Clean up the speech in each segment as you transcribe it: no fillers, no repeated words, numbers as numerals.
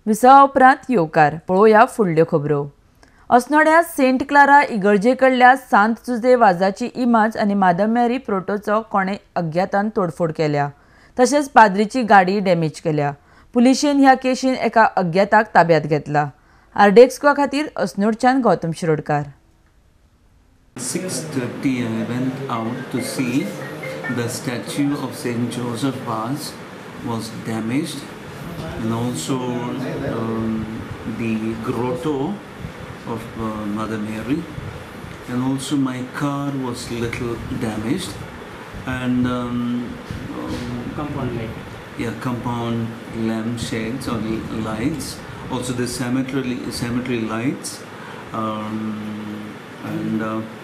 विसवा उपरांत येवकार पळोवया फुडल्यो खबरो. अस्नोड्या सेंट क्लारा इगर्जे कडल्या सांत जुजे वाजाची इमाज आनी मादर मेरी प्रोटोचो कोणे अज्ञातान तोडफोड केल्या. तशेंच पाद्रीची गाडी डॅमेज केल्या. पुलिशेन ह्या केशीन एका अज्ञाताक ताब्यात घेतला. आरडेक्स्क्वा खातीर अस्नोडच्यान Gautam Shirodkar. 6:30 I went out to see the statue of Saint Joseph Vaz was damaged, and also the grotto of Mother Mary, and also my car was little damaged, and compound light. Yeah, compound lampshades or lights. Also the cemetery lights, and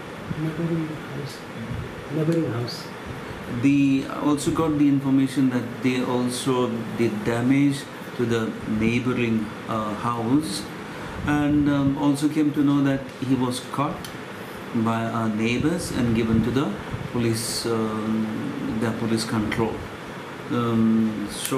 neighboring house. They also got the information that they also did damage to the neighboring house, and also came to know that he was caught by our neighbors and given to the police, their police control. So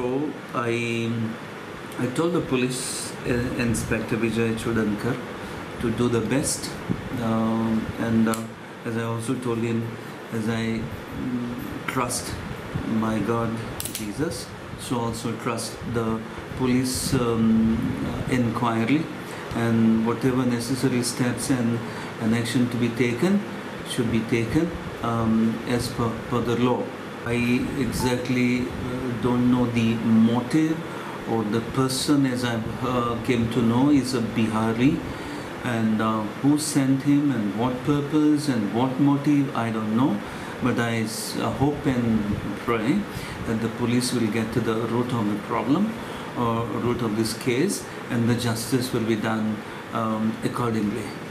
I told the police inspector Vijay Chudankar to do the best, and as I also told him, as I trust my God Jesus, so also trust the police inquiry, and whatever necessary steps and action to be taken should be taken as per the law. I exactly don't know the motive or the person, as I came to know is a Bihari, and who sent him and what purpose and what motive I don't know, but I hope and pray that the police will get to the root of the problem or root of this case, and the justice will be done accordingly.